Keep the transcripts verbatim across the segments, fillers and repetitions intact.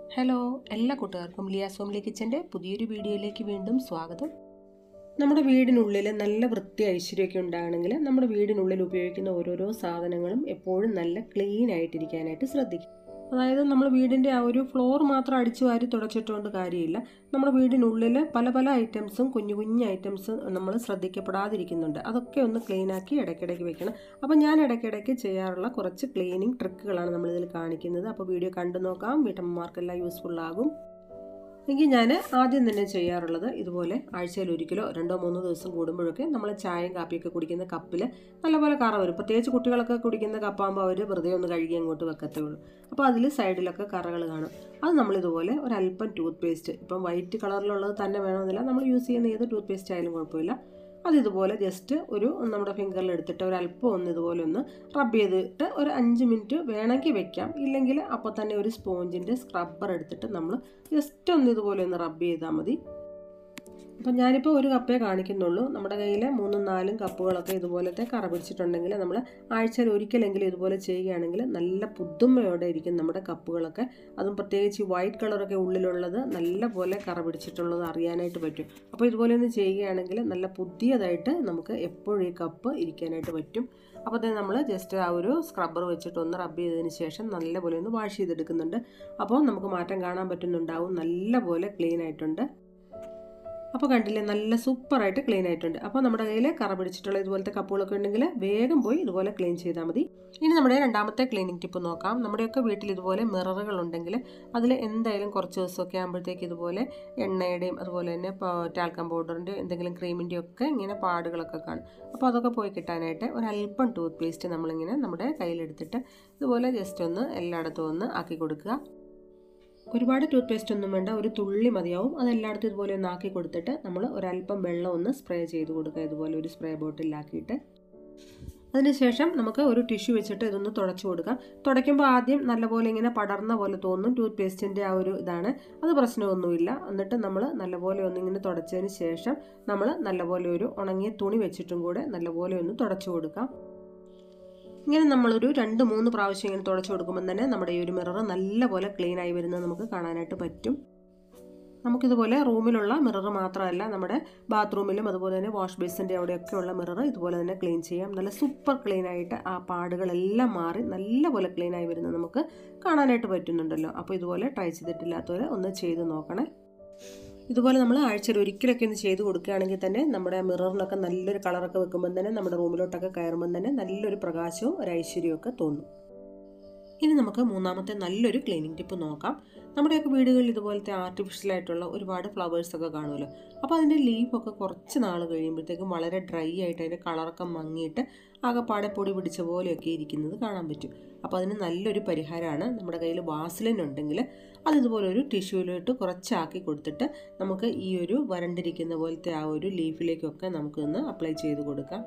Hello, എല്ലാ കൂട്ടുകാർക്കും Liyas homely കിച്ചൻ്റെ പുതിയൊരു വീഡിയോയിലേക്ക് വീണ്ടും സ്വാഗതം. നമ്മുടെ വീടിനുള്ളിൽ നല്ല വൃത്തി ഐശ്വര്യമൊക്കെ ഉണ്ടാകണമെങ്കിൽ നമ്മുടെ വീടിനുള്ളിൽ ഉപയോഗിക്കുന്ന ഓരോരോ സാധനങ്ങളും എപ്പോഴും നല്ല ക്ലീൻ ആയിട്ടിരിക്കാനായിട്ട് ശ്രദ്ധിക്കും. അതായത് നമ്മൾ വീടിൻ്റെ ആ ഒരു ഫ്ലോർ മാത്രം അടിച്ചു വാരി തുടച്ചിട്ടുകൊണ്ട് കാര്യമില്ല. നമ്മുടെ വീടിനുള്ളിൽ പല പല ഐറ്റംസും കുഞ്ഞു കുഞ്ഞു ഐറ്റംസ് നമ്മൾ ശ്രദ്ധിക്കപ്പെടാതിരിക്കുന്നുണ്ട്. അതൊക്കെ ഒന്ന് ക്ലീനാക്കി ഇടയ്ക്കിടയ്ക്ക് വെക്കണം. അപ്പോൾ ഞാൻ ഇടയ്ക്കിടയ്ക്ക് ചെയ്യാറുള്ള കുറച്ച് ക്ലീനിങ് ട്രിക്കുകളാണ് നമ്മളിതിൽ കാണിക്കുന്നത്. അപ്പോൾ വീഡിയോ കണ്ടു നോക്കാം, വീട്ടമ്മമാർക്കെല്ലാം യൂസ്ഫുള്ളാകും. എങ്കിൽ ഞാൻ ആദ്യം തന്നെ ചെയ്യാറുള്ളത് ഇതുപോലെ ആഴ്ചയിൽ ഒരിക്കലോ രണ്ടോ മൂന്നോ ദിവസം കൂടുമ്പോഴൊക്കെ നമ്മൾ ചായയും കാപ്പിയൊക്കെ കുടിക്കുന്ന കപ്പിൽ നല്ലപോലെ കറ വരും. പ്രത്യേകിച്ച് കുട്ടികളൊക്കെ കുടിക്കുന്ന കപ്പാകുമ്പോൾ അവർ വെറുതെ ഒന്ന് കഴുകി അങ്ങോട്ട് വെക്കത്തേ ഉള്ളൂ. അപ്പോൾ അതിൽ സൈഡിലൊക്കെ കറകൾ കാണും. അത് നമ്മളിതുപോലെ ഒരല്പം ടൂത്ത് പേസ്റ്റ്, ഇപ്പം വൈറ്റ് കളറിലുള്ളത് തന്നെ വേണമെന്നില്ല, നമ്മൾ യൂസ് ചെയ്യുന്ന ഏത് ടൂത്ത് പേസ്റ്റ് ആയാലും കുഴപ്പമില്ല, അതിതുപോലെ ജസ്റ്റ് ഒരു നമ്മുടെ ഫിംഗറിൽ എടുത്തിട്ട് ഒരല്പം ഒന്ന് ഇതുപോലെ ഒന്ന് റബ്ബ് ചെയ്തിട്ട് ഒരു അഞ്ച് മിനിറ്റ് വേണമെങ്കിൽ വെക്കാം. ഇല്ലെങ്കിൽ അപ്പോൾ തന്നെ ഒരു സ്പോഞ്ചിൻ്റെ സ്ക്രബ്ബർ എടുത്തിട്ട് നമ്മൾ ജസ്റ്റ് ഒന്ന് ഇതുപോലെ ഒന്ന് റബ്ബ് ചെയ്താൽ മതി. അപ്പം ഞാനിപ്പോൾ ഒരു കപ്പേ കാണിക്കുന്നുള്ളൂ. നമ്മുടെ കയ്യിൽ മൂന്നും നാലും കപ്പുകളൊക്കെ ഇതുപോലത്തെ കറ പിടിച്ചിട്ടുണ്ടെങ്കിൽ നമ്മൾ ആഴ്ചയിൽ ഒരിക്കലെങ്കിലും ഇതുപോലെ ചെയ്യുകയാണെങ്കിൽ നല്ല പുതുമയോടെ ഇരിക്കും നമ്മുടെ കപ്പുകളൊക്കെ. അതും പ്രത്യേകിച്ച് വൈറ്റ് കളറൊക്കെ ഉള്ളിലുള്ളത് നല്ല പോലെ കറ പിടിച്ചിട്ടുള്ളത് അറിയാനായിട്ട് പറ്റും. അപ്പോൾ ഇതുപോലെ ഒന്ന് ചെയ്യുകയാണെങ്കിൽ നല്ല പുതിയതായിട്ട് നമുക്ക് എപ്പോഴും ഈ കപ്പ് ഇരിക്കാനായിട്ട് പറ്റും. അപ്പോൾ തന്നെ നമ്മൾ ജസ്റ്റ് ആ ഒരു സ്ക്രബ്ബർ വെച്ചിട്ട് ഒന്ന് റബ്ബ് ചെയ്തതിന് ശേഷം നല്ലപോലെ ഒന്ന് വാഷ് ചെയ്തെടുക്കുന്നുണ്ട്. അപ്പോൾ നമുക്ക് മാറ്റം കാണാൻ പറ്റുന്നുണ്ടാവും, നല്ലപോലെ ക്ലീൻ ആയിട്ടുണ്ട്. അപ്പോൾ കണ്ടില്ലേ, നല്ല സൂപ്പറായിട്ട് ക്ലീൻ ആയിട്ടുണ്ട്. അപ്പോൾ നമ്മുടെ കയ്യിൽ കറ പിടിച്ചിട്ടുള്ള ഇതുപോലത്തെ കപ്പുകളൊക്കെ ഉണ്ടെങ്കിൽ വേഗം പോയി ഇതുപോലെ ക്ലീൻ ചെയ്താൽ മതി. ഇനി നമ്മുടെ രണ്ടാമത്തെ ക്ലീനിങ് ടിപ്പ് നോക്കാം. നമ്മുടെയൊക്കെ വീട്ടിൽ ഇതുപോലെ മിററുകൾ ഉണ്ടെങ്കിൽ അതിൽ എന്തായാലും കുറച്ച് ദിവസമൊക്കെ ആകുമ്പോഴത്തേക്ക് ഇതുപോലെ എണ്ണയുടെയും അതുപോലെ തന്നെ ടാൽക്കം പൗഡറിൻ്റെ എന്തെങ്കിലും ക്രീമിൻ്റെയും ഒക്കെ ഇങ്ങനെ പാടുകളൊക്കെ കാണും. അപ്പോൾ അതൊക്കെ പോയി കിട്ടാനായിട്ട് ഒരല്പം ടൂത്ത് പേസ്റ്റ് നമ്മളിങ്ങനെ നമ്മുടെ കയ്യിലെടുത്തിട്ട് ഇതുപോലെ ജസ്റ്റ് ഒന്ന് എല്ലായിടത്തും ഒന്ന് ആക്കി കൊടുക്കുക. ഒരുപാട് ടൂത്ത് പേസ്റ്റ് ഒന്നും വേണ്ട, ഒരു തുള്ളി മതിയാവും. അതെല്ലായിടത്തും ഇതുപോലെ ഒന്ന് ആക്കി കൊടുത്തിട്ട് നമ്മൾ ഒരല്പം വെള്ളം ഒന്ന് സ്പ്രേ ചെയ്ത് കൊടുക്കുക, ഇതുപോലെ ഒരു സ്പ്രേ ബോട്ടിലാക്കിയിട്ട്. അതിനുശേഷം നമുക്ക് ഒരു ടിഷ്യൂ വെച്ചിട്ട് ഇതൊന്ന് തുടച്ചു കൊടുക്കാം. തുടയ്ക്കുമ്പോൾ ആദ്യം നല്ലപോലെ ഇങ്ങനെ പടർന്ന പോലെ തോന്നും, ടൂത്ത് പേസ്റ്റിൻ്റെ ആ ഒരു ഇതാണ്, അത് പ്രശ്നമൊന്നുമില്ല. എന്നിട്ട് നമ്മൾ നല്ലപോലെ ഒന്നിങ്ങനെ തുടച്ചതിന് ശേഷം നമ്മൾ നല്ലപോലെ ഒരു ഉണങ്ങിയ തുണി വെച്ചിട്ടും കൂടെ നല്ലപോലെ ഒന്ന് തുടച്ചു കൊടുക്കാം. ഇങ്ങനെ നമ്മളൊരു രണ്ട് മൂന്ന് പ്രാവശ്യം ഇങ്ങനെ തുടച്ചു കൊടുക്കുമ്പോൾ തന്നെ നമ്മുടെ ഈ ഒരു മിറർ നല്ലപോലെ ക്ലീൻ ആയി വരുന്നത് നമുക്ക് കാണാനായിട്ട് പറ്റും. നമുക്കിതുപോലെ റൂമിലുള്ള മിറർ മാത്രമല്ല, നമ്മുടെ ബാത്റൂമിലും അതുപോലെ തന്നെ വാഷ് ബേസിൻ്റെ അവിടെയൊക്കെയുള്ള മിറർ ഇതുപോലെ തന്നെ ക്ലീൻ ചെയ്യാം. നല്ല സൂപ്പർ ക്ലീൻ ആയിട്ട് ആ പാടുകളെല്ലാം മാറി നല്ലപോലെ ക്ലീൻ ആയി വരുന്നത് നമുക്ക് കാണാനായിട്ട് പറ്റുന്നുണ്ടല്ലോ. അപ്പോൾ ഇതുപോലെ ട്രൈ ചെയ്തിട്ടില്ലാത്തവർ ഒന്ന് ചെയ്ത് നോക്കണേ. ഇതുപോലെ നമ്മൾ ആഴ്ചയിൽ ഒരിക്കലൊക്കെ ഒന്ന് ചെയ്ത് കൊടുക്കുകയാണെങ്കിൽ തന്നെ നമ്മുടെ മിററിനൊക്കെ നല്ലൊരു കളറൊക്കെ വെക്കുമ്പം തന്നെ നമ്മുടെ റൂമിലോട്ടൊക്കെ കയറുമ്പം തന്നെ നല്ലൊരു പ്രകാശവും ഒരു ഐശ്വര്യമൊക്കെ തോന്നും. ഇനി നമുക്ക് മൂന്നാമത്തെ നല്ലൊരു ക്ലീനിങ് ടിപ്പ് നോക്കാം. നമ്മുടെയൊക്കെ വീടുകളിൽ ഇതുപോലത്തെ ആർട്ടിഫിഷ്യലായിട്ടുള്ള ഒരുപാട് ഫ്ലവേഴ്സൊക്കെ കാണുമല്ലോ. അപ്പോൾ അതിൻ്റെ ലീഫൊക്കെ കുറച്ച് നാൾ കഴിയുമ്പോഴത്തേക്കും വളരെ ഡ്രൈ ആയിട്ട് അതിൻ്റെ കളറൊക്കെ മങ്ങിയിട്ട് ആകെപ്പാടെ പൊടി പിടിച്ച പോലെയൊക്കെ ഇരിക്കുന്നത് കാണാൻ പറ്റും. അപ്പോൾ അതിന് നല്ലൊരു പരിഹാരമാണ്, നമ്മുടെ കയ്യിൽ വാസലിൻ ഉണ്ടെങ്കിൽ അതിതുപോലെ ഒരു ടിഷ്യൂവിലോട്ട് കുറച്ചാക്കി കൊടുത്തിട്ട് നമുക്ക് ഈ ഒരു വരണ്ടിരിക്കുന്ന പോലത്തെ ആ ഒരു ലീഫിലേക്കൊക്കെ നമുക്കൊന്ന് അപ്ലൈ ചെയ്ത് കൊടുക്കാം.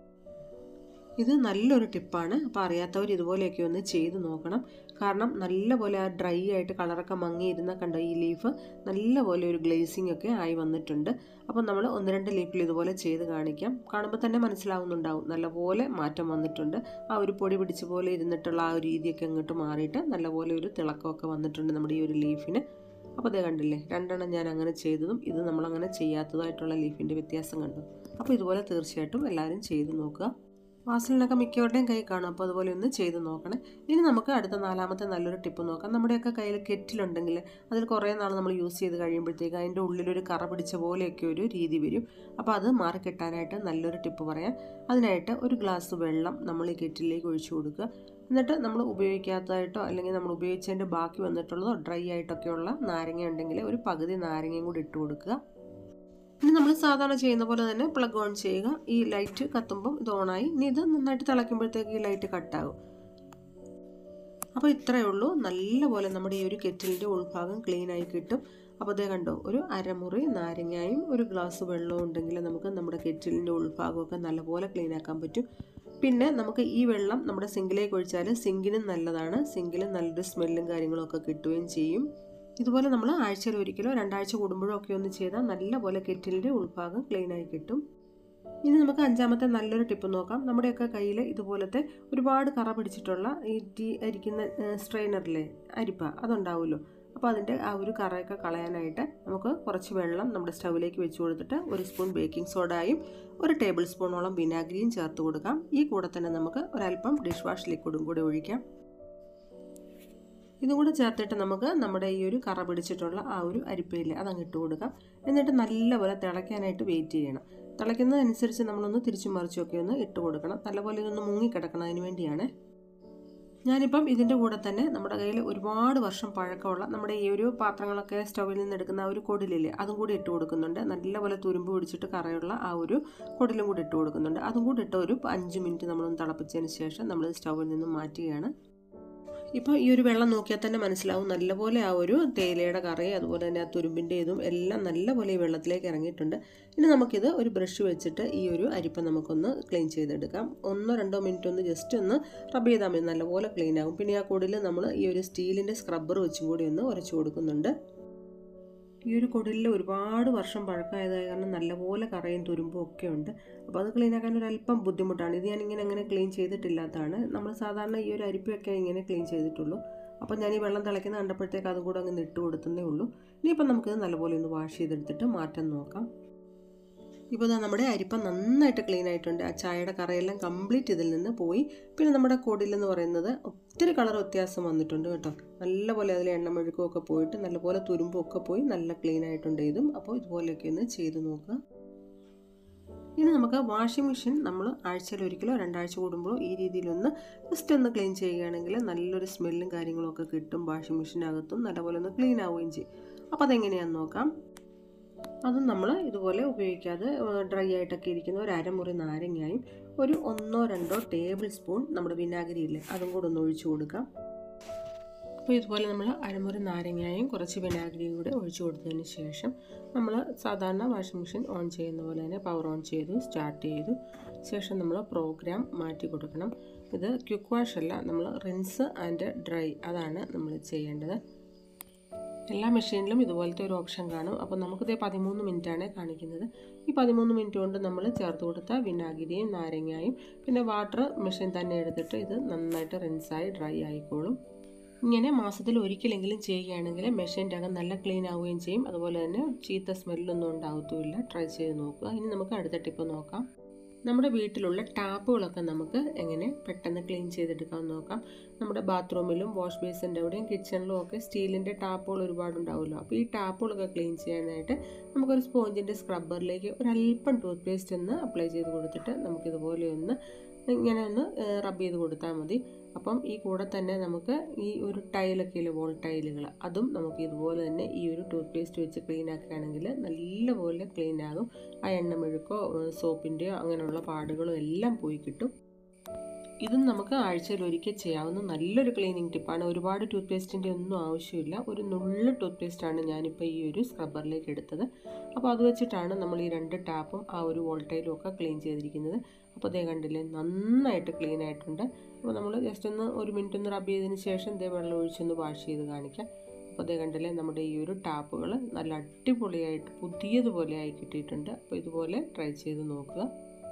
ഇത് നല്ലൊരു ടിപ്പാണ്. അപ്പോൾ അറിയാത്തവർ ഇതുപോലെയൊക്കെ ഒന്ന് ചെയ്ത് നോക്കണം. കാരണം നല്ലപോലെ ആ ഡ്രൈ ആയിട്ട് കളറൊക്കെ മങ്ങിയിരുന്ന കണ്ടോ ഈ ലീഫ് നല്ലപോലെ ഒരു ഗ്ലേസിംഗ് ഒക്കെ ആയി വന്നിട്ടുണ്ട്. അപ്പോൾ നമ്മൾ ഒന്ന് രണ്ട് ലീഫിൽ ഇതുപോലെ ചെയ്ത് കാണിക്കാം. കാണുമ്പോൾ തന്നെ മനസ്സിലാവുന്നുണ്ടാവും നല്ലപോലെ മാറ്റം വന്നിട്ടുണ്ട്. ആ ഒരു പൊടി പിടിച്ച പോലെ ഇരുന്നിട്ടുള്ള ആ ഒരു രീതിയൊക്കെ അങ്ങോട്ട് മാറിയിട്ട് നല്ലപോലെ ഒരു തിളക്കമൊക്കെ വന്നിട്ടുണ്ട് നമ്മുടെ ഈ ഒരു ലീഫിന്. അപ്പോൾ അതേ കണ്ടില്ലേ, രണ്ടെണ്ണം ഞാൻ അങ്ങനെ ചെയ്തതും ഇത് നമ്മളങ്ങനെ ചെയ്യാത്തതായിട്ടുള്ള ലീഫിൻ്റെ വ്യത്യാസം കണ്ടു. അപ്പോൾ ഇതുപോലെ തീർച്ചയായിട്ടും എല്ലാവരും ചെയ്ത് നോക്കുക. വാസലിനൊക്കെ മിക്കവരുടെയും കൈ കാണും, അപ്പോൾ അതുപോലെ ഒന്ന് ചെയ്ത് നോക്കണേ. ഇനി നമുക്ക് അടുത്ത നാലാമത്തെ നല്ലൊരു ടിപ്പ് നോക്കാം. നമ്മുടെയൊക്കെ കയ്യിൽ കെറ്റിലുണ്ടെങ്കിൽ അതിൽ കുറേ നാൾ നമ്മൾ യൂസ് ചെയ്ത് കഴിയുമ്പോഴത്തേക്ക് അതിൻ്റെ ഉള്ളിലൊരു കറ പിടിച്ച പോലെയൊക്കെ ഒരു രീതി വരും. അപ്പോൾ അത് മാറിക്കിട്ടാനായിട്ട് നല്ലൊരു ടിപ്പ് പറയാം. അതിനായിട്ട് ഒരു ഗ്ലാസ് വെള്ളം നമ്മൾ ഈ കെറ്റിലേക്ക് ഒഴിച്ചു കൊടുക്കുക. എന്നിട്ട് നമ്മൾ ഉപയോഗിക്കാത്തതായിട്ടോ അല്ലെങ്കിൽ നമ്മൾ ഉപയോഗിച്ചതിൻ്റെ ബാക്കി വന്നിട്ടുള്ളതോ ഡ്രൈ ആയിട്ടൊക്കെയുള്ള നാരങ്ങ ഉണ്ടെങ്കിൽ ഒരു പകുതി നാരങ്ങയും കൂടി ഇട്ട് കൊടുക്കുക. ഇനി നമ്മൾ സാധാരണ ചെയ്യുന്ന പോലെ തന്നെ പ്ലഗ് ഓൺ ചെയ്യുക. ഈ ലൈറ്റ് കത്തുമ്പം ഇത് ഓണായി. ഇനി ഇത് നന്നായിട്ട് തിളയ്ക്കുമ്പോഴത്തേക്ക് ഈ ലൈറ്റ് കട്ടാകും. അപ്പോൾ ഇത്രയേ ഉള്ളൂ. നല്ലപോലെ നമ്മുടെ ഈ ഒരു കെറ്റിലിൻ്റെ ഉൾഭാഗം ക്ലീൻ ആയി കിട്ടും. അപ്പോൾ അതേ കണ്ടോ, ഒരു അരമുറി നാരങ്ങയും ഒരു ഗ്ലാസ് വെള്ളവും ഉണ്ടെങ്കിൽ നമുക്ക് നമ്മുടെ കെറ്റിലിൻ്റെ ഉൾഭാഗമൊക്കെ നല്ലപോലെ ക്ലീൻ ആക്കാൻ പറ്റും. പിന്നെ നമുക്ക് ഈ വെള്ളം നമ്മുടെ സിങ്കിലേക്ക് ഒഴിച്ചാൽ സിങ്കിനും നല്ലതാണ്. സിങ്കിലും നല്ലൊരു സ്മെല്ലും കാര്യങ്ങളും ഒക്കെ കിട്ടുകയും ചെയ്യും. ഇതുപോലെ നമ്മൾ ആഴ്ചയിൽ ഒരിക്കലോ രണ്ടാഴ്ച കൂടുമ്പോഴോ ഒക്കെ ഒന്ന് ചെയ്താൽ നല്ലപോലെ കെറ്റിലിൻ്റെ ഉൾഭാഗം ക്ലീൻ ആയി കിട്ടും. ഇനി നമുക്ക് അഞ്ചാമത്തെ നല്ലൊരു ടിപ്പ് നോക്കാം. നമ്മുടെയൊക്കെ കയ്യിൽ ഇതുപോലത്തെ ഒരുപാട് കറ പിടിച്ചിട്ടുള്ള ഈ ടീ അരിക്കുന്ന സ്ട്രെയിനറിലെ അരിപ്പ അതുണ്ടാവുമല്ലോ. അപ്പോൾ അതിൻ്റെ ആ ഒരു കറയൊക്കെ കളയാനായിട്ട് നമുക്ക് കുറച്ച് വെള്ളം നമ്മുടെ സ്റ്റൗവിലേക്ക് വെച്ച് കൊടുത്തിട്ട് ഒരു സ്പൂൺ ബേക്കിംഗ് സോഡയും ഒരു ടേബിൾ സ്പൂണോളം വിനാഗിരിയും ചേർത്ത് കൊടുക്കാം. ഈ കൂടെ തന്നെ നമുക്ക് ഒരല്പം ഡിഷ് വാഷ് ലിക്വിഡും കൂടി ഒഴിക്കാം. ഇതും കൂടെ ചേർത്തിട്ട് നമുക്ക് നമ്മുടെ ഈ ഒരു കറ പിടിച്ചിട്ടുള്ള ആ ഒരു അരിപ്പയില്ലേ അതങ്ങ് ഇട്ട് കൊടുക്കാം. എന്നിട്ട് നല്ലപോലെ തിളയ്ക്കാനായിട്ട് വെയിറ്റ് ചെയ്യണം. തിളയ്ക്കുന്നതനുസരിച്ച് നമ്മളൊന്ന് തിരിച്ചും മറിച്ചുമൊക്കെ ഒന്ന് ഇട്ട് കൊടുക്കണം. നല്ലപോലെ ഇതൊന്ന് മുങ്ങിക്കിടക്കണം. അതിന് വേണ്ടിയാണ്. ഞാനിപ്പം ഇതിൻ്റെ കൂടെ തന്നെ നമ്മുടെ കയ്യിൽ ഒരുപാട് വർഷം പഴക്കമുള്ള നമ്മുടെ ഈ ഒരു പാത്രങ്ങളൊക്കെ സ്റ്റൗവിൽ നിന്ന് എടുക്കുന്ന ആ ഒരു കൊടിലില്ലേ അതും കൂടി ഇട്ട് കൊടുക്കുന്നുണ്ട്. നല്ലപോലെ തുരുമ്പ് പിടിച്ചിട്ട് കറയുള്ള ആ ഒരു കൊടിലും കൂടി ഇട്ട് കൊടുക്കുന്നുണ്ട്. അതും കൂടി ഇട്ട് ഒരു അഞ്ച് മിനിറ്റ് നമ്മളൊന്ന് തിളപ്പിച്ചതിന് ശേഷം നമ്മൾ സ്റ്റൗവിൽ നിന്ന് മാറ്റുകയാണ്. ഇപ്പോൾ ഈ ഒരു വെള്ളം നോക്കിയാൽ തന്നെ മനസ്സിലാവും നല്ലപോലെ ആ ഒരു തേയിലയുടെ കറയും അതുപോലെ തന്നെ ആ തുരുമ്പിൻ്റെ ഇതും എല്ലാം നല്ലപോലെ ഈ വെള്ളത്തിലേക്ക് ഇറങ്ങിയിട്ടുണ്ട്. ഇനി നമുക്കിത് ഒരു ബ്രഷ് വെച്ചിട്ട് ഈ ഒരു അരിപ്പ നമുക്കൊന്ന് ക്ലീൻ ചെയ്തെടുക്കാം. ഒന്നോ രണ്ടോ മിനിറ്റ് ഒന്ന് ജസ്റ്റ് ഒന്ന് റബ്ബ് ചെയ്താൽ മതി. നല്ലപോലെ ക്ലീൻ ആകും. പിന്നെ ആ കുടിൽ നമ്മൾ ഈ ഒരു സ്റ്റീലിൻ്റെ സ്ക്രബ്ബർ വെച്ചും കൂടി ഒന്ന് ഉരച്ചു കൊടുക്കുന്നുണ്ട്. ഈ ഒരു കുടിലിൽ ഒരുപാട് വർഷം പഴക്കമായതായ കാരണം നല്ലപോലെ കറയും തുരുമ്പും ഒക്കെ ഉണ്ട്. അപ്പോൾ അത് ക്ലീൻ ആക്കാൻ ഒരല്പം ബുദ്ധിമുട്ടാണ്. ഇത് ഞാനിങ്ങനെ അങ്ങനെ ക്ലീൻ ചെയ്തിട്ടില്ലാത്തതാണ്. നമ്മൾ സാധാരണ ഈ ഒരു അരിപ്പൊക്കെ ഇങ്ങനെ ക്ലീൻ ചെയ്തിട്ടുള്ളൂ. അപ്പോൾ ഞാൻ ഈ വെള്ളം തിളയ്ക്കുന്ന കണ്ടപ്പോഴത്തേക്ക് അതും കൂടെ അങ്ങ് ഇട്ട് കൊടുത്തതേ ഉള്ളൂ. ഇനിയിപ്പം നമുക്കിത് നല്ലപോലെ ഒന്ന് വാഷ് ചെയ്തെടുത്തിട്ട് മാറ്റാൻ നോക്കാം. ഇപ്പോൾ ഇതാ നമ്മുടെ അരിപ്പ നന്നായിട്ട് ക്ലീൻ ആയിട്ടുണ്ട്. ആ ചായയുടെ കറയെല്ലാം കംപ്ലീറ്റ് ഇതിൽ നിന്ന് പോയി. പിന്നെ നമ്മുടെ കൊടിലെന്ന് പറയുന്നത് ഒത്തിരി കളർ വ്യത്യാസം വന്നിട്ടുണ്ട് കേട്ടോ. നല്ലപോലെ അതിൽ എണ്ണമെഴുക്കുമൊക്കെ പോയിട്ട് നല്ലപോലെ തുരുമ്പൊക്കെ പോയി നല്ല ക്ലീൻ ആയിട്ടുണ്ട് ഇതും. അപ്പോൾ ഇതുപോലെയൊക്കെ ഒന്ന് ചെയ്ത് നോക്കുക. ഇനി നമുക്ക് വാഷിംഗ് മെഷീൻ നമ്മൾ ആഴ്ചയിൽ ഒരിക്കലോ രണ്ടാഴ്ച കൂടുമ്പോഴോ ഈ രീതിയിലൊന്ന് ജസ്റ്റ് ഒന്ന് ക്ലീൻ ചെയ്യുകയാണെങ്കിൽ നല്ലൊരു സ്മെല്ലും കാര്യങ്ങളൊക്കെ കിട്ടും. വാഷിംഗ് മെഷീനകത്തും നല്ലപോലെ ഒന്ന് ക്ലീൻ ആവുകയും ചെയ്യും. അപ്പോൾ അതെങ്ങനെയാണെന്ന് നോക്കാം. അതും നമ്മൾ ഇതുപോലെ ഉപയോഗിക്കാതെ ഡ്രൈ ആയിട്ടൊക്കെ ഇരിക്കുന്ന ഒരു അരമുറി നാരങ്ങയും ഒരു ഒന്നോ രണ്ടോ ടേബിൾ സ്പൂൺ നമ്മുടെ വിനാഗിരി ഇല്ലേ അതും കൂടെ ഒന്ന് ഒഴിച്ചു കൊടുക്കാം. അപ്പോൾ ഇതുപോലെ നമ്മൾ അരമുറി നാരങ്ങയും കുറച്ച് വിനാഗിരിയും കൂടെ ഒഴിച്ചു കൊടുത്തതിന് ശേഷം നമ്മൾ സാധാരണ വാഷിംഗ് മെഷീൻ ഓൺ ചെയ്യുന്ന പോലെ തന്നെ പവർ ഓൺ ചെയ്തു സ്റ്റാർട്ട് ചെയ്തു ശേഷം നമ്മൾ പ്രോഗ്രാം മാറ്റി കൊടുക്കണം. ഇത് ക്വിക്ക് വാഷ് അല്ല, നമ്മൾ റിൻസ് ആൻഡ് ഡ്രൈ അതാണ് നമ്മൾ ചെയ്യേണ്ടത്. എല്ലാ മെഷീനിലും ഇതുപോലത്തെ ഒരു ഓപ്ഷൻ കാണും. അപ്പോൾ നമുക്കിത് പതിമൂന്ന് മിനിറ്റാണ് കാണിക്കുന്നത്. ഈ പതിമൂന്ന് മിനിറ്റ് കൊണ്ട് നമ്മൾ ചേർത്ത് കൊടുത്ത വിനാഗിരിയും നാരങ്ങയും പിന്നെ വാട്ടർ മെഷീൻ തന്നെ എടുത്തിട്ട് ഇത് നന്നായിട്ട് റിൻസായി ഡ്രൈ ആയിക്കോളും. ഇങ്ങനെ മാസത്തിൽ ഒരിക്കലെങ്കിലും ചെയ്യുകയാണെങ്കിൽ മെഷീൻ്റെ അകം നല്ല ക്ലീൻ ആവുകയും ചെയ്യും. അതുപോലെ തന്നെ ചീത്ത സ്മെല്ലൊന്നും ഉണ്ടാകത്തുമില്ല. ട്രൈ ചെയ്ത് നോക്കുക. ഇനി നമുക്ക് അടുത്ത ടിപ്പ് നോക്കാം. നമ്മുടെ വീട്ടിലുള്ള ടാപ്പുകളൊക്കെ നമുക്ക് എങ്ങനെ പെട്ടെന്ന് ക്ലീൻ ചെയ്തെടുക്കാമെന്ന് നോക്കാം. നമ്മുടെ ബാത്റൂമിലും വാഷ് ബേസിൻ്റെ അവിടെയും കിച്ചണിലും ഒക്കെ സ്റ്റീലിൻ്റെ ടാപ്പുകൾ ഒരുപാടുണ്ടാവുമല്ലോ. അപ്പോൾ ഈ ടാപ്പുകളൊക്കെ ക്ലീൻ ചെയ്യാനായിട്ട് നമുക്കൊരു സ്പോഞ്ചിൻ്റെ സ്ക്രബ്ബറിലേക്ക് ഒരല്പം ടൂത്ത് പേസ്റ്റ് ഒന്ന് അപ്ലൈ ചെയ്ത് കൊടുത്തിട്ട് നമുക്കിതുപോലെ ഒന്ന് ഇങ്ങനെ ഒന്ന് റബ്ബ് ചെയ്ത് കൊടുത്താൽ മതി. അപ്പം ഈ കൂടെ തന്നെ നമുക്ക് ഈ ഒരു ടൈലൊക്കെ ഇല്ലേ വോൾ ടൈലുകൾ അതും നമുക്ക് ഇതുപോലെ തന്നെ ഈ ഒരു ടൂത്ത് പേസ്റ്റ് വെച്ച് ക്ലീൻ ആക്കുകയാണെങ്കിൽ നല്ലപോലെ ക്ലീൻ ആകും. ആ എണ്ണമെഴുക്കോ സോപ്പിൻ്റെയോ അങ്ങനെയുള്ള പാടുകളോ എല്ലാം പോയി കിട്ടും. ഇതും നമുക്ക് ആഴ്ചയിൽ ഒരിക്കൽ ചെയ്യാവുന്ന നല്ലൊരു ക്ലീനിങ് ടിപ്പാണ്. ഒരുപാട് ടൂത്ത് പേസ്റ്റിൻ്റെ ഒന്നും ആവശ്യമില്ല. ഒരു നുള്ളു ടൂത്ത് പേസ്റ്റാണ് ഞാനിപ്പോൾ ഈ ഒരു സ്ക്രബ്ബറിലേക്ക് എടുത്തത്. അപ്പോൾ അത് വെച്ചിട്ടാണ് നമ്മൾ ഈ രണ്ട് ടാപ്പും ആ ഒരു വോൾട്ടൈലും ഒക്കെ ക്ലീൻ ചെയ്തിരിക്കുന്നത്. അപ്പോൾ അതേ കണ്ടില്ലേ നന്നായിട്ട് ക്ലീൻ ആയിട്ടുണ്ട്. അപ്പോൾ നമ്മൾ ജസ്റ്റ് ഒന്ന് ഒരു മിനിറ്റ് ഒന്ന് റബ്ബ് ചെയ്തതിന് ശേഷം ഇതേ വെള്ളം ഒഴിച്ചൊന്ന് വാഷ് ചെയ്ത് കാണിക്കാം. അപ്പോൾ അതേ കണ്ടില്ലേ നമ്മുടെ ഈ ഒരു ടാപ്പുകൾ നല്ല അടിപൊളിയായിട്ട് പുതിയതുപോലെ ആയി കിട്ടിയിട്ടുണ്ട്. അപ്പോൾ ഇതുപോലെ ട്രൈ ചെയ്ത് നോക്കുക.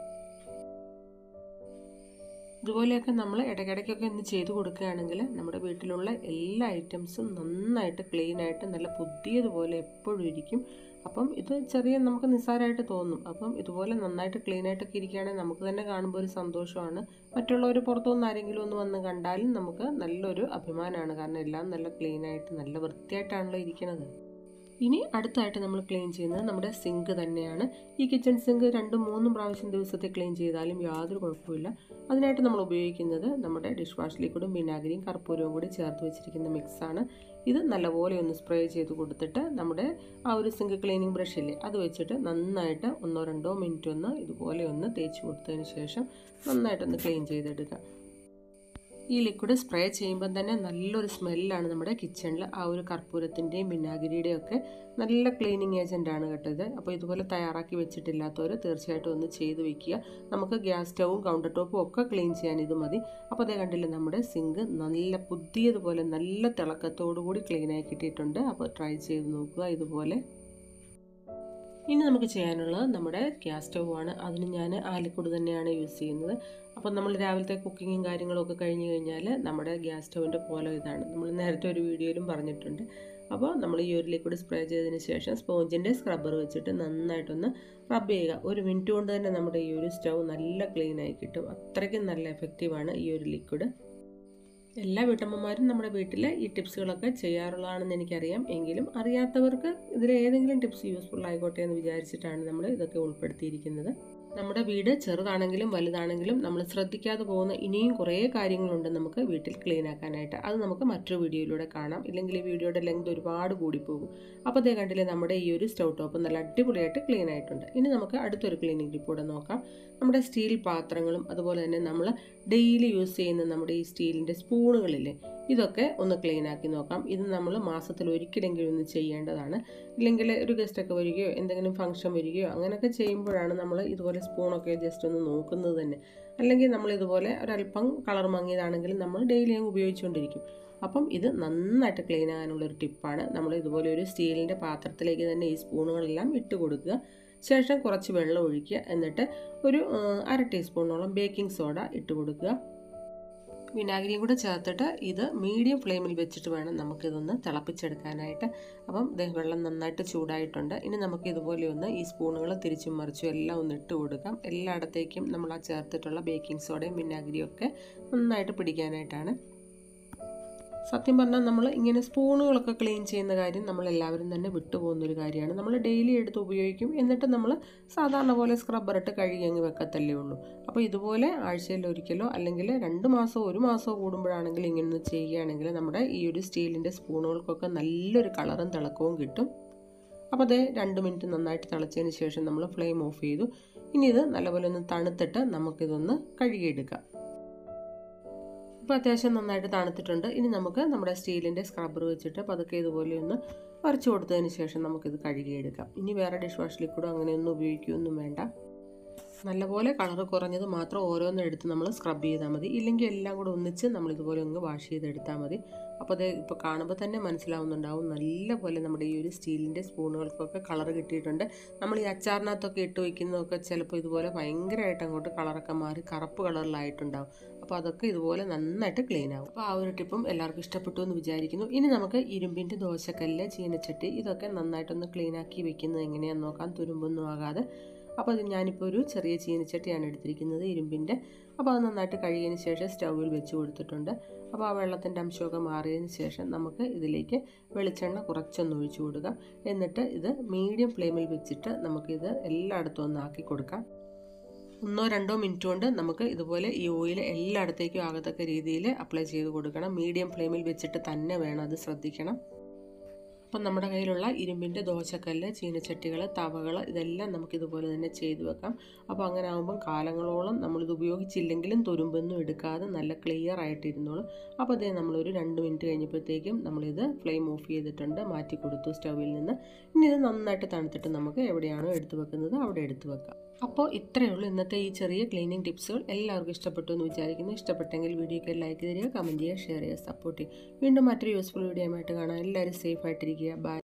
ഇതുപോലെയൊക്കെ നമ്മൾ ഇടയ്ക്കിടയ്ക്കൊക്കെ ഒന്ന് ചെയ്ത് കൊടുക്കുകയാണെങ്കിൽ നമ്മുടെ വീട്ടിലുള്ള എല്ലാ ഐറ്റംസും നന്നായിട്ട് ക്ലീനായിട്ട് നല്ല പുതിയതുപോലെ എപ്പോഴും ഇരിക്കും. അപ്പം ഇത് ചെറിയ നമുക്ക് നിസ്സാരമായിട്ട് തോന്നും. അപ്പം ഇതുപോലെ നന്നായിട്ട് ക്ലീനായിട്ടൊക്കെ ഇരിക്കുകയാണെങ്കിൽ നമുക്ക് തന്നെ കാണുമ്പോൾ ഒരു സന്തോഷമാണ്. മറ്റുള്ളവർ പുറത്തുനിന്ന് ആരെങ്കിലും ഒന്ന് വന്ന് കണ്ടാലും നമുക്ക് നല്ലൊരു അഭിമാനമാണ്. കാരണം എല്ലാം നല്ല ക്ലീനായിട്ട് നല്ല വൃത്തിയായിട്ടാണല്ലോ ഇരിക്കുന്നത്. ഇനി അടുത്തായിട്ട് നമ്മൾ ക്ലീൻ ചെയ്യുന്നത് നമ്മുടെ സിങ്ക് തന്നെയാണ്. ഈ കിച്ചൺ സിങ്ക് രണ്ടും മൂന്നും പ്രാവശ്യം ദിവസത്തെ ക്ലീൻ ചെയ്താലും യാതൊരു കുഴപ്പമില്ല. അതിനായിട്ട് നമ്മൾ ഉപയോഗിക്കുന്നത് നമ്മുടെ ഡിഷ് വാഷ് ലിക്വിഡും വിനാഗിരിയും കർപ്പൂരവും കൂടി ചേർത്ത് വെച്ചിരിക്കുന്ന മിക്സാണ്. ഇത് നല്ലപോലെ ഒന്ന് സ്പ്രേ ചെയ്ത് കൊടുത്തിട്ട് നമ്മുടെ ആ ഒരു സിങ്ക് ക്ലീനിങ് ബ്രഷില്ലേ അത് വെച്ചിട്ട് നന്നായിട്ട് ഒന്നോ രണ്ടോ മിനിറ്റ് ഒന്ന് ഇതുപോലെ ഒന്ന് തേച്ച് കൊടുത്തതിന് ശേഷം നന്നായിട്ടൊന്ന് ക്ലീൻ ചെയ്തെടുക്കുക. ഈ ലിക്വിഡ് സ്പ്രേ ചെയ്യുമ്പോൾ തന്നെ നല്ലൊരു സ്മെല്ലാണ് നമ്മുടെ കിച്ചണിൽ. ആ ഒരു കർപ്പൂരത്തിൻ്റെയും വിനാഗിരിയുടെയും ഒക്കെ നല്ല ക്ലീനിങ് ഏജൻറ്റാണ് കേട്ടോ ഇത്. അപ്പോൾ ഇതുപോലെ തയ്യാറാക്കി വെച്ചിട്ടില്ലാത്തവർ തീർച്ചയായിട്ടും ഒന്ന് ചെയ്ത് വയ്ക്കുക. നമുക്ക് ഗ്യാസ് സ്റ്റവും കൗണ്ടർ ടോപ്പും ഒക്കെ ക്ലീൻ ചെയ്യാൻ ഇത് മതി. അപ്പോൾ അതേ കണ്ടില്ലേ നമ്മുടെ സിങ്ക് നല്ല പുതിയതുപോലെ നല്ല തിളക്കത്തോടു കൂടി ക്ലീനായി കിട്ടിയിട്ടുണ്ട്. അപ്പോൾ ട്രൈ ചെയ്ത് നോക്കുക ഇതുപോലെ. ഇനി നമുക്ക് ചെയ്യാനുള്ളത് നമ്മുടെ ഗ്യാസ് സ്റ്റവ് ആണ്. അതിന് ഞാൻ ആ ലിക്വിഡ് തന്നെയാണ് യൂസ് ചെയ്യുന്നത്. അപ്പോൾ നമ്മൾ രാവിലത്തെ കുക്കിങ്ങും കാര്യങ്ങളൊക്കെ കഴിഞ്ഞ് കഴിഞ്ഞാൽ നമ്മുടെ ഗ്യാസ് സ്റ്റവിൻ്റെ കോലം ഇതാണ്. നമ്മൾ നേരത്തെ ഒരു വീഡിയോയിലും പറഞ്ഞിട്ടുണ്ട്. അപ്പോൾ നമ്മൾ ഈ ഒരു ലിക്വിഡ് സ്പ്രേ ചെയ്തതിന് ശേഷം സ്പോഞ്ചിൻ്റെ സ്ക്രബ്ബർ വെച്ചിട്ട് നന്നായിട്ടൊന്ന് റബ്ബ് ചെയ്യുക. ഒരു മിനിറ്റ് കൊണ്ട് തന്നെ നമ്മുടെ ഈ ഒരു സ്റ്റൗ നല്ല ക്ലീനായി കിട്ടും. അത്രയ്ക്കും നല്ല എഫക്റ്റീവാണ് ഈ ഒരു ലിക്വിഡ്. എല്ലാ വീട്ടമ്മമാരും നമ്മുടെ വീട്ടിൽ ഈ ടിപ്സുകളൊക്കെ ചെയ്യാറുള്ളതാണെന്ന് എനിക്കറിയാം. എങ്കിലും അറിയാത്തവർക്ക് ഇതിൽ ഏതെങ്കിലും ടിപ്സ് യൂസ്ഫുൾ ആയിക്കോട്ടെ എന്ന് വിചാരിച്ചിട്ടാണ് നമ്മൾ ഇതൊക്കെ ഉൾപ്പെടുത്തിയിരിക്കുന്നത്. നമ്മുടെ വീട് ചെറുതാണെങ്കിലും വലുതാണെങ്കിലും നമ്മൾ ശ്രദ്ധിക്കാതെ പോകുന്ന ഇനിയും കുറേ കാര്യങ്ങളുണ്ട് നമുക്ക് വീട്ടിൽ ക്ലീൻ ആക്കാനായിട്ട്. അത് നമുക്ക് മറ്റൊരു വീഡിയോയിലൂടെ കാണാം. ഇല്ലെങ്കിൽ ഈ വീഡിയോയുടെ ലെങ്ത് ഒരുപാട് കൂടിപ്പോകും. അപ്പോൾ അതേ കണ്ടില്ലേ, നമ്മുടെ ഈ ഒരു സ്റ്റൗ ടോപ്പ് നല്ല അടിപൊളിയായിട്ട് ക്ലീൻ ആയിട്ടുണ്ട്. ഇനി നമുക്ക് അടുത്തൊരു ക്ലീനിങ് ടിപ്പ് നോക്കാം. നമ്മുടെ സ്റ്റീൽ പാത്രങ്ങളും അതുപോലെ തന്നെ നമ്മൾ ഡെയിലി യൂസ് ചെയ്യുന്ന നമ്മുടെ ഈ സ്റ്റീലിൻ്റെ സ്പൂണുകളില്ലേ, ഇതൊക്കെ ഒന്ന് ക്ലീൻ ആക്കി നോക്കാം. ഇത് നമ്മൾ മാസത്തിൽ ഒരിക്കലെങ്കിലും ഒന്ന് ചെയ്യേണ്ടതാണ്. ഇല്ലെങ്കിൽ ഒരു ഗസ്റ്റൊക്കെ വരികയോ എന്തെങ്കിലും ഫംഗ്ഷൻ വരികയോ അങ്ങനെയൊക്കെ ചെയ്യുമ്പോഴാണ് നമ്മൾ ഇതുപോലെ സ്പൂണൊക്കെ ജസ്റ്റ് ഒന്ന് നോക്കുന്നത് തന്നെ. അല്ലെങ്കിൽ നമ്മൾ ഇതുപോലെ ഒരല്പം കളർ മങ്ങിയതാണെങ്കിലും നമ്മൾ ഡെയിലി അങ്ങ് ഉപയോഗിച്ചുകൊണ്ടിരിക്കും. അപ്പം ഇത് നന്നായിട്ട് ക്ലീൻ ആകാനുള്ളൊരു ടിപ്പാണ്. നമ്മൾ ഇതുപോലെ ഒരു സ്റ്റീലിൻ്റെ പാത്രത്തിലേക്ക് തന്നെ ഈ സ്പൂണുകളെല്ലാം ഇട്ട് കൊടുക്കുക. ശേഷം കുറച്ച് വെള്ളം ഒഴിക്കുക. എന്നിട്ട് ഒരു അര ടീസ്പൂണോളം ബേക്കിംഗ് സോഡ ഇട്ട് കൊടുക്കുക. വിനാഗിരിയും കൂടെ ചേർത്തിട്ട് ഇത് മീഡിയം ഫ്ലെയിമിൽ വെച്ചിട്ട് വേണം നമുക്കിതൊന്ന് തിളപ്പിച്ചെടുക്കാനായിട്ട്. അപ്പം വെള്ളം നന്നായിട്ട് ചൂടായിട്ടുണ്ട്. ഇനി നമുക്ക് ഇതുപോലെ ഒന്ന് ഈ സ്പൂണുകൾ തിരിച്ചും മറിച്ചും എല്ലാം ഒന്ന് ഇട്ട് കൊടുക്കാം. എല്ലായിടത്തേക്കും നമ്മൾ ആ ചേർത്തിട്ടുള്ള ബേക്കിംഗ് സോഡയും വിനാഗിരിയും ഒക്കെ നന്നായിട്ട് പിടിക്കാനായിട്ടാണ്. സത്യം പറഞ്ഞാൽ നമ്മൾ ഇങ്ങനെ സ്പൂണുകളൊക്കെ ക്ലീൻ ചെയ്യുന്ന കാര്യം നമ്മളെല്ലാവരും തന്നെ വിട്ടുപോകുന്നൊരു കാര്യമാണ്. നമ്മൾ ഡെയിലി എടുത്ത് ഉപയോഗിക്കും, എന്നിട്ട് നമ്മൾ സാധാരണ പോലെ സ്ക്രബ്ബറിട്ട് കഴുകി അങ്ങ് വെക്കത്തല്ലേ ഉള്ളൂ. അപ്പോൾ ഇതുപോലെ ആഴ്ചയിൽ ഒരിക്കലോ അല്ലെങ്കിൽ രണ്ട് മാസമോ ഒരു മാസമോ കൂടുമ്പോഴാണെങ്കിൽ ഇങ്ങനെ ചെയ്യുകയാണെങ്കിൽ നമ്മുടെ ഈ ഒരു സ്റ്റീലിൻ്റെ സ്പൂണുകൾക്കൊക്കെ നല്ലൊരു കളറും തിളക്കവും കിട്ടും. അപ്പോൾ അതേ രണ്ട് മിനിറ്റ് നന്നായിട്ട് തിളച്ചതിന് ശേഷം നമ്മൾ ഫ്ലെയിം ഓഫ് ചെയ്തു. ഇനി ഇത് നല്ലപോലെ ഒന്ന് തണുത്തിട്ട് നമുക്കിതൊന്ന് കഴുകിയെടുക്കാം. ഇപ്പോൾ അത്യാവശ്യം നന്നായിട്ട് തണുത്തിട്ടുണ്ട്. ഇനി നമുക്ക് നമ്മുടെ സ്റ്റീലിൻ്റെ സ്ക്രബ്ബർ വെച്ചിട്ട് പതുക്കെ ഇതുപോലെ ഒന്ന് വരച്ചു കൊടുത്തതിന് ശേഷം നമുക്കിത് കഴുകിയെടുക്കാം. ഇനി വേറെ ഡിഷ് വാഷ് ലിക്വിഡോ അങ്ങനെയൊന്നും ഉപയോഗിക്കുകയൊന്നും വേണ്ട. നല്ലപോലെ കളർ കുറഞ്ഞത് മാത്രം ഓരോന്നും എടുത്ത് നമ്മൾ സ്ക്രബ് ചെയ്താൽ മതി. ഇല്ലെങ്കിൽ എല്ലാം കൂടെ ഒന്നിച്ച് നമ്മൾ ഇതുപോലെ ഒന്ന് വാഷ് ചെയ്തെടുത്താൽ മതി. അപ്പോൾ അത് ഇപ്പോൾ കാണുമ്പോൾ തന്നെ മനസ്സിലാവുന്നുണ്ടാവും നല്ലപോലെ നമ്മുടെ ഈ ഒരു സ്റ്റീലിൻ്റെ സ്പൂണുകൾക്കൊക്കെ കളർ കിട്ടിയിട്ടുണ്ട്. നമ്മൾ ഈ അച്ചാറിനകത്തൊക്കെ ഇട്ട് വയ്ക്കുന്നതൊക്കെ ചിലപ്പോൾ ഇതുപോലെ ഭയങ്കരമായിട്ട് അങ്ങോട്ട് കളറൊക്കെ മാറി കറുപ്പ് കളറിലായിട്ടുണ്ടാവും. അപ്പോൾ അതൊക്കെ ഇതുപോലെ നന്നായിട്ട് ക്ലീൻ ആവും. അപ്പോൾ ആ ഒരു ടിപ്പും എല്ലാവർക്കും ഇഷ്ടപ്പെട്ടു എന്ന് വിചാരിക്കുന്നു. ഇനി നമുക്ക് ഇരുമ്പിൻ്റെ ദോശക്കല്ല്, ചീനച്ചട്ടി ഇതൊക്കെ നന്നായിട്ടൊന്ന് ക്ലീൻ ആക്കി വെക്കുന്നത് എങ്ങനെയാണെന്ന് നോക്കാം, തുരുമ്പൊന്നും ആകാതെ. അപ്പോൾ അത് ഞാനിപ്പോൾ ഒരു ചെറിയ ചീനച്ചട്ടിയാണ് എടുത്തിരിക്കുന്നത് ഇരുമ്പിൻ്റെ. അപ്പോൾ അത് നന്നായിട്ട് കഴുകിയതിന് ശേഷം സ്റ്റൗവിൽ വെച്ച് കൊടുത്തിട്ടുണ്ട്. അപ്പോൾ ആ വെള്ളത്തിൻ്റെ അംശമൊക്കെ മാറിയതിന് ശേഷം നമുക്ക് ഇതിലേക്ക് വെളിച്ചെണ്ണ കുറച്ചൊന്ന് ഒഴിച്ചു കൊടുക്കാം. എന്നിട്ട് ഇത് മീഡിയം ഫ്ലെയിമിൽ വെച്ചിട്ട് നമുക്കിത് എല്ലായിടത്തും ഒന്ന് ആക്കി കൊടുക്കാം. ഒന്നോ രണ്ടോ മിനിറ്റ് കൊണ്ട് നമുക്ക് ഇതുപോലെ ഈ ഓയിൽ എല്ലായിടത്തേക്കും ആകത്തക്ക രീതിയിൽ അപ്ലൈ ചെയ്ത് കൊടുക്കണം. മീഡിയം ഫ്ലെയിമിൽ വെച്ചിട്ട് തന്നെ വേണം, അത് ശ്രദ്ധിക്കണം. അപ്പം നമ്മുടെ കയ്യിലുള്ള ഇരുമ്പിൻ്റെ ദോശക്കല്ല്, ചീനച്ചട്ടികൾ, തവകൾ ഇതെല്ലാം നമുക്കിതുപോലെ തന്നെ ചെയ്തു വെക്കാം. അപ്പോൾ അങ്ങനെ ആകുമ്പം കാലങ്ങളോളം നമ്മളിത് ഉപയോഗിച്ചില്ലെങ്കിലും തുരുമ്പൊന്നും എടുക്കാതെ നല്ല ക്ലിയർ ആയിട്ടിരുന്നോളും. അപ്പോൾ അതേ നമ്മളൊരു രണ്ട് മിനിറ്റ് കഴിഞ്ഞപ്പോഴത്തേക്കും നമ്മളിത് ഫ്ലെയിം ഓഫ് ചെയ്തിട്ടുണ്ട്, മാറ്റി കൊടുത്തു സ്റ്റൗവിൽ നിന്ന്. ഇനി ഇത് നന്നായിട്ട് തണുത്തിട്ട് നമുക്ക് എവിടെയാണോ എടുത്തു വെക്കുന്നത് അവിടെ എടുത്തു വെക്കാം. അപ്പോൾ ഇത്രയേ ഉള്ളൂ ഇന്നത്തെ ഈ ചെറിയ ക്ലീനിങ് ടിപ്സുകൾ. എല്ലാവർക്കും ഇഷ്ടപ്പെട്ടു എന്ന് വിചാരിക്കുന്നു. ഇഷ്ടപ്പെട്ടെങ്കിൽ വീഡിയോയ്ക്ക് ലൈക്ക് തരിക, കമൻറ്റ് ചെയ്യുക, ഷെയർ ചെയ്യുക, സപ്പോർട്ട് ചെയ്യുക. വീണ്ടും മറ്റൊരു യൂസ്ഫുൾ വീഡിയോ ആയിട്ട് കാണാം. എല്ലാവരും സേഫ് ആയിട്ടിരിക്കുക. ബൈ.